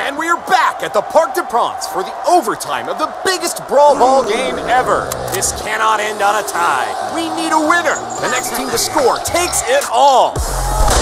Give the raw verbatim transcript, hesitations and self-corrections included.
And we are back at the Parc de France for the overtime of the biggest Brawl Ball game ever. This cannot end on a tie. We need a winner. The next team to score takes it all.